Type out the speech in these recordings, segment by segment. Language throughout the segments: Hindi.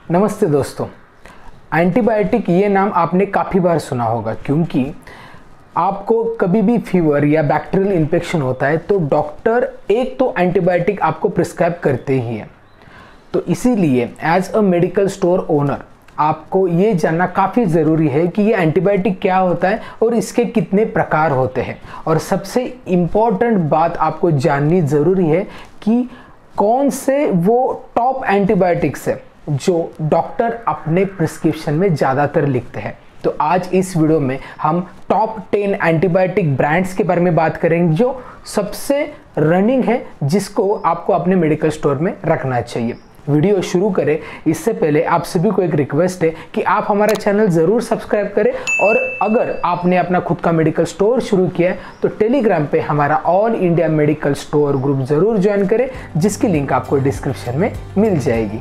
नमस्ते दोस्तों। एंटीबायोटिक ये नाम आपने काफ़ी बार सुना होगा, क्योंकि आपको कभी भी फीवर या बैक्टीरियल इन्फेक्शन होता है तो डॉक्टर एक तो एंटीबायोटिक आपको प्रिस्क्राइब करते ही हैं। तो इसीलिए as a medical store owner आपको ये जानना काफ़ी ज़रूरी है कि ये एंटीबायोटिक क्या होता है और इसके कितने प्रकार होते हैं। और सबसे इम्पॉर्टेंट बात आपको जाननी ज़रूरी है कि कौन से वो टॉप एंटीबायोटिक्स है जो डॉक्टर अपने प्रिस्क्रिप्शन में ज़्यादातर लिखते हैं। तो आज इस वीडियो में हम टॉप 10 एंटीबायोटिक ब्रांड्स के बारे में बात करेंगे जो सबसे रनिंग है, जिसको आपको अपने मेडिकल स्टोर में रखना चाहिए। वीडियो शुरू करें इससे पहले आप सभी को एक रिक्वेस्ट है कि आप हमारा चैनल ज़रूर सब्सक्राइब करें, और अगर आपने अपना खुद का मेडिकल स्टोर शुरू किया है तो टेलीग्राम पे हमारा all India medical store group ज़रूर ज्वाइन करें, जिसकी लिंक आपको डिस्क्रिप्शन में मिल जाएगी।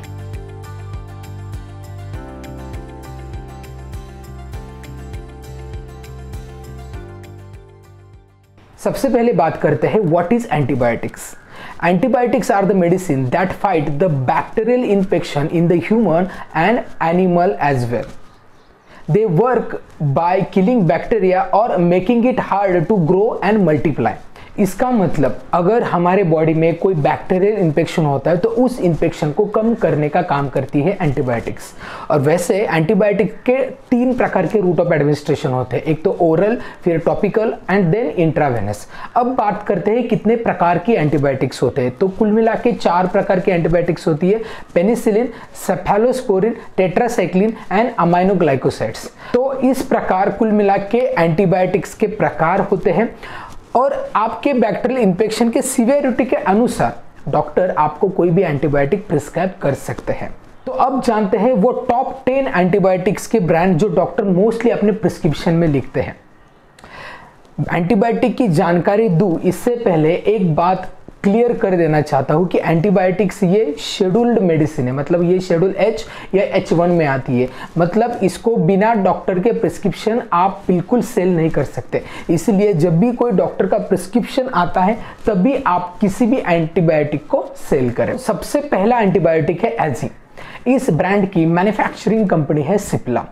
सबसे पहले बात करते हैं what is antibiotics. Antibiotics are the medicine that fight the bacterial infection in the human and animal as well. They work by killing bacteria or making it hard to grow and multiply. इसका मतलब अगर हमारे बॉडी में कोई बैक्टीरियल इन्फेक्शन होता है तो उस इन्फेक्शन को कम करने का काम करती है एंटीबायोटिक्स। और वैसे एंटीबायोटिक के 3 प्रकार के रूट ऑफ एडमिनिस्ट्रेशन होते हैं, एक तो ओरल, फिर टॉपिकल एंड देन इंट्रावेनस। अब बात करते हैं कितने प्रकार की एंटीबायोटिक्स होते हैं। तो कुल मिला के 4 प्रकार की एंटीबायोटिक्स होती है, penicillin, cephalosporin, tetracycline and aminoglycosides. तो इस प्रकार कुल मिला के एंटीबायोटिक्स के प्रकार होते हैं, और आपके बैक्टीरियल इन्फेक्शन के सीवियरिटी के अनुसार डॉक्टर आपको कोई भी एंटीबायोटिक प्रिस्क्राइब कर सकते हैं। तो अब जानते हैं वो टॉप 10 एंटीबायोटिक्स के ब्रांड जो डॉक्टर मोस्टली अपने प्रिस्क्रिप्शन में लिखते हैं। एंटीबायोटिक की जानकारी दूं इससे पहले एक बात क्लियर कर देना चाहता हूं कि एंटीबायोटिक्स ये शेड्यूल्ड मेडिसिन है, मतलब ये शेड्यूल H या H1 में आती है, मतलब इसको बिना डॉक्टर के प्रिस्क्रिप्शन आप बिल्कुल सेल नहीं कर सकते। इसलिए जब भी कोई डॉक्टर का प्रिस्क्रिप्शन आता है तभी आप किसी भी एंटीबायोटिक को सेल करें। सबसे पहला एंटीबायोटिक है एजी। इस ब्रांड की मैन्युफैक्चरिंग कंपनी है सिप्ला।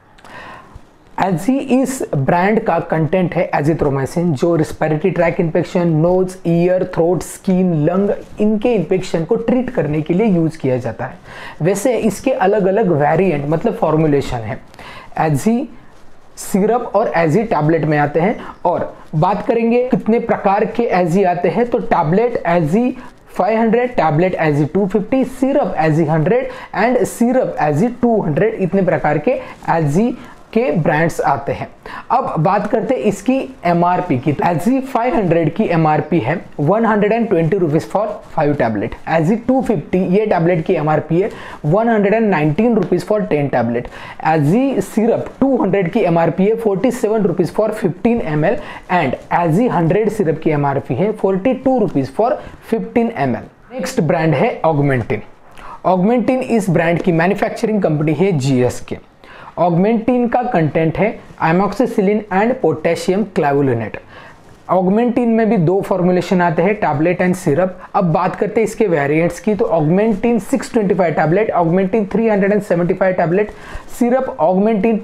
एजी इस ब्रांड का कंटेंट है एजिथ्रोमाइसिन, जो respiratory tract infection, nose, ear, throat, skin, lung, इनके इन्फेक्शन को ट्रीट करने के लिए यूज किया जाता है। वैसे इसके अलग अलग वेरिएंट मतलब फॉर्मुलेशन है। एजी सिरप और एजी टैबलेट में आते हैं। और बात करेंगे कितने प्रकार के एजी आते हैं, तो tablet Azee 500, tablet Azee 250, syrup Azee 100 and syrup Azee 200, इतने प्रकार के एजी के ब्रांड्स आते हैं। अब बात करते हैं इसकी एमआरपी की। एजी 500 की एमआरपी है 120 रुपीज फॉर 5 टैबलेट। एजी 250 ये टैबलेट की एमआरपी है 119 rupees for 10 tablet. Azee syrup 200 की एमआरपी है 47 rupees for 15 ml and Azee 100 syrup की एमआरपी है 42 rupees for 15 ml। Next brand है ऑगमेंटिन। ऑगमेंटिन इस ब्रांड की मैन्युफैक्चरिंग कंपनी है जीएसके। ऑगमेंटिन का कंटेंट है एमोक्सिसिलिन एंड पोटेशियम क्लावुलिनेट। ऑगमेंटिन में भी 2 फॉर्मुलेशन आते हैं, टैबलेट एंड सिरप। अब बात करते हैं इसके वेरिएंट्स की। तो Augmentin 625 tablet, Augmentin 375 tablet, syrup Augmentin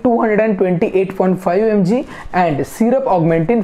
228.5 mg and syrup Augmentin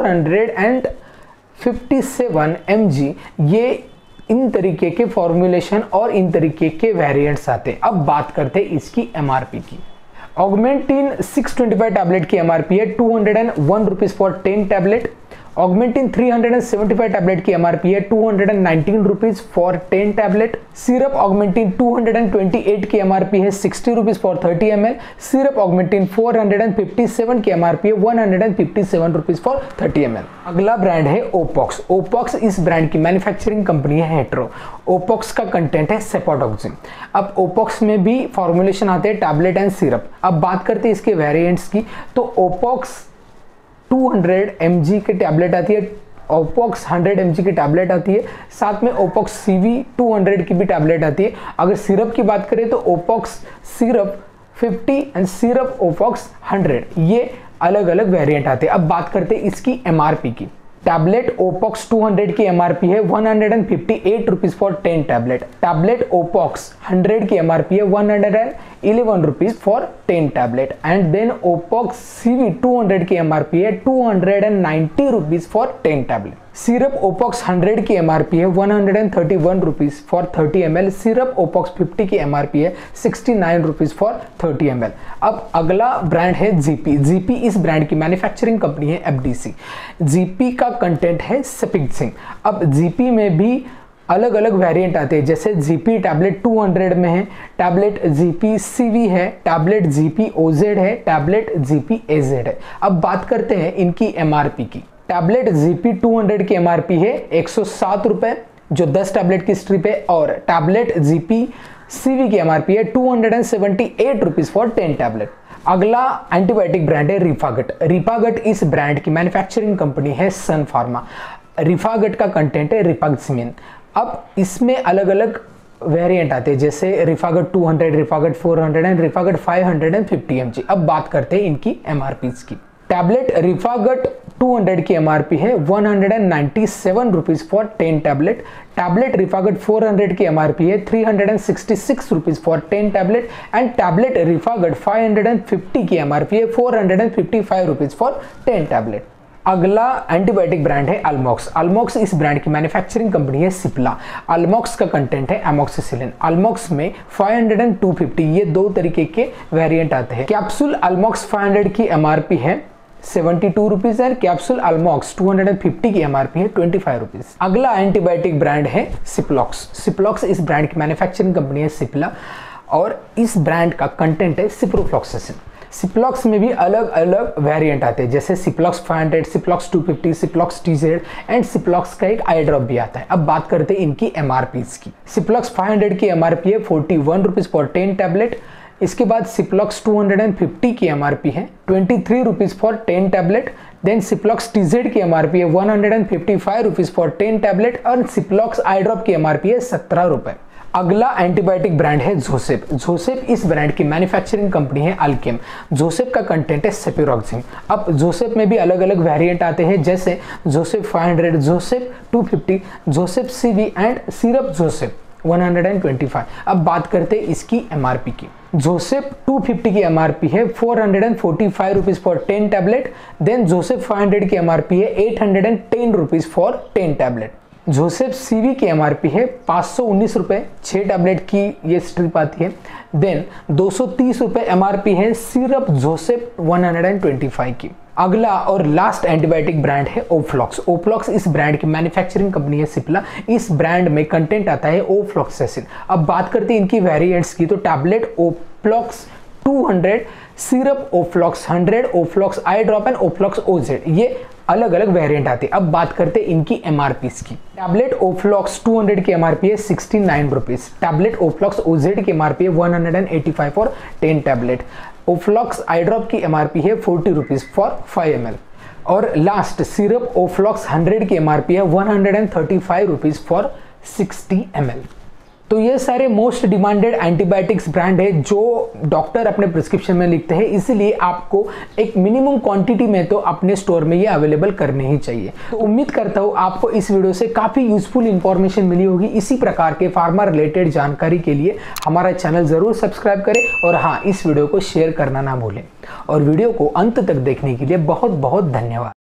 457 mg। ये इन तरीके के फॉर्मुलेशन और इन तरीके के वेरिएंट्स आते हैं। अब बात करते हैं इसकी एमआरपी की। ऑगमेंटिन 625 टैबलेट की एमआरपी है 201 rupees for 10 tablet. Augmentin 375 tablet की एमआरपी है 219 rupees for 10 tablet. Syrup Augmentin 228 की एमआरपी है 60 rupees for 30 ml। Syrup Augmentin 457 की एमआरपी है 157 रुपीज फॉर 30 ml। अगला ब्रांड है ओपॉक्स। ओपॉक्स इस ब्रांड की मैन्युफैक्चरिंग कंपनी है हेट्रो। ओपॉक्स का कंटेंट है सेपोडोक्सिन। अब ओपॉक्स में भी फॉर्मुलेशन आते हैं टैबलेट एंड सिरप। अब बात करते हैं इसके वेरिएंट्स की। तो ओपॉक्स 200 mg की टैबलेट आती है, ओपॉक्स 100 mg की टैबलेट आती है, साथ में ओपॉक्स CV 200 की भी टैबलेट आती है। अगर सिरप की बात करें तो Opox syrup 50 and syrup Opox 100, ये अलग अलग वेरिएंट आते हैं। अब बात करते हैं इसकी एमआरपी की। टैबलेट ओपॉक्स 200 की एमआरपी है 158 rupees for 10 tablet. Tablet Opox 100 की एमआरपी है 111 rupees for 10 tablet. And then Opox CV 200 की एमआरपी है 290 rupees for 10 tablet. Syrup Opox 100 की एमआरपी है 131 rupees for 30 ml। Syrup Opox 50 की एमआरपी है 69 रुपीज फॉर 30 ml। अब अगला ब्रांड है जीपी। जीपी इस ब्रांड की मैन्युफैक्चरिंग कंपनी है एफडीसी। जीपी का कंटेंट है सेपिक्सिन। अब जीपी में भी अलग अलग वेरिएंट आते हैं, जैसे जीपी टैबलेट 200 में है, टैबलेट जीपी सीवी है, टैबलेट जीपी ओजेड है, टैबलेट जीपी एजेड है। अब बात करते हैं इनकी एमआरपी की। टैबलेट जीपी 200 की एमआरपी है 107 रुपए जो 10 टैबलेट की स्ट्रिप है, और टैबलेट जीपी सीवी की एमआरपी है 278 रुपीज फॉर 10 टैबलेट। अगला एंटीबायोटिक ब्रांड है रिफागट। रिफागट इस ब्रांड की मैन्युफैक्चरिंग कंपनी है सन फार्मा। रिफागट का कंटेंट है रिफाक्सिमिन। अब इसमें अलग अलग वेरिएंट आते हैं, जैसे रिफागट 200, रिफागट 400 एंड रिफागट 550 mg। अब बात करते हैं इनकी एमआरपीज की। टैबलेट रिफागट 200 की एमआरपी है 197 rupees for 10 tablet. Tablet Rifagut 400 की एमआरपी है 366 rupees for 10 tablet. And tablet Rifagut 550 की एमआरपी है 455 रुपीज फॉर 10 टैबलेट। अगला एंटीबायोटिक ब्रांड है अल्मॉक्स। अल्मॉक्स इस ब्रांड की मैन्युफैक्चरिंग कंपनी है सिप्ला। अल्मॉक्स का कंटेंट है एमॉक्सिसिलिन। अल्मॉक्स में 500 एंड 250 ये दो तरीके के वेरिएंट आते हैं। कैप्सूल अल्मॉक्स 500 की एमआरपी है 72 रुपीज एंड कैप्सूल अल्मॉक्स 250 की एमआरपी है 25 रुपीज। अगला एंटीबायोटिक ब्रांड है सिप्लॉक्स। सिप्लॉक्स इस ब्रांड की मैन्युफैक्चरिंग कंपनी है सिप्ला, और इस ब्रांड का कंटेंट है सिप्रोफ्लॉक्सासिन। सिप्लॉक्स में भी अलग अलग वेरिएंट आते हैं, जैसे सिप्लॉक्स 500, सिप्लॉक्स 250, सिप्लॉक्स टीजेड एंड सिप्लॉक्स का एक आई ड्रॉप भी आता है। अब बात करते हैं इनकी एमआरपीज की। सिप्लॉक्स 500 की एमआरपी है 41 रुपीज फॉर 10 टैबलेट। इसके बाद सिप्लॉक्स 250 की एमआरपी है 23 rupees for 10 tablet. Then Ciplox TZ की एमआरपी है 155 रुपीज फॉर 10 टैबलेट, और सिप्लॉक्स आई ड्रॉप की एमआरपी है 17 रुपए। अगला एंटीबायोटिक ब्रांड है जोसेफ। जोसेफ इस ब्रांड की मैन्युफैक्चरिंग कंपनी है अल्केम। जोसेफ का कंटेंट है सेपिरोक्सिम। अब जोसेफ में भी अलग अलग वेरिएंट आते हैं, जैसे Joseph 500, Joseph 250, Joseph CV and syrup Joseph 125। अब बात करते हैं इसकी एमआरपी की। जोसेफ 250 की एमआरपी है 445 rupees for 10 tablet. Then Joseph 500 की एमआरपी है 810 rupees for 10 tablet. Joseph CV की एमआरपी है 519 रुपए, 6 टैबलेट की ये स्ट्रिप आती है। देन 230 रुपए एमआरपी है सिरप जोसेफ 125 की। अगला और लास्ट एंटीबायोटिक ब्रांड है ओफ्लॉक्स। ओफ्लॉक्स इस ब्रांड की मैन्युफैक्चरिंग कंपनी है सिप्ला। इस ब्रांड में कंटेंट आता है ओफ्लॉक्सासिन। अब बात करते हैं इनकी वेरिएंट्स की, तो tablet Oflox 200, syrup Oflox 100, Oflox eye drop and Oflox OZ, ये अलग अलग वेरिएंट आते हैं। अब बात करते हैं इनकी एमआरपीस की। टैबलेट ओफ्लॉक्स 200 की एमआरपी है 69 रुपीज। टैबलेट ओफ्लॉक्स ओजेड की एमआरपी है 185 for 10 tablet. Oflox eye drop की एमआरपी है 40 रुपीज फॉर 5 ml। और लास्ट सिरप ओफ्लॉक्स 100 की एमआरपी है 135 रुपीज फॉर 60 ml। तो ये सारे मोस्ट डिमांडेड एंटीबायोटिक्स ब्रांड है जो डॉक्टर अपने प्रिस्क्रिप्शन में लिखते हैं, इसीलिए आपको एक मिनिमम क्वांटिटी में तो अपने स्टोर में ये अवेलेबल करने ही चाहिए। तो उम्मीद करता हूँ आपको इस वीडियो से काफ़ी यूजफुल इंफॉर्मेशन मिली होगी। इसी प्रकार के फार्मा रिलेटेड जानकारी के लिए हमारा चैनल ज़रूर सब्सक्राइब करें, और हाँ, इस वीडियो को शेयर करना ना भूलें। और वीडियो को अंत तक देखने के लिए बहुत बहुत धन्यवाद।